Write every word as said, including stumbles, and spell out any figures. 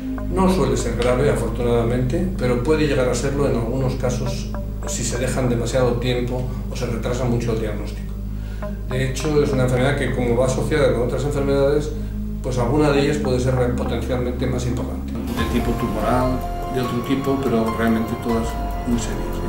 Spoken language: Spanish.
No suele ser grave, afortunadamente, pero puede llegar a serlo en algunos casos si se dejan demasiado tiempo o se retrasa mucho el diagnóstico. De hecho, es una enfermedad que, como va asociada con otras enfermedades, pues alguna de ellas puede ser potencialmente más importante. De tipo tumoral, de otro tipo, pero realmente todas muy serias.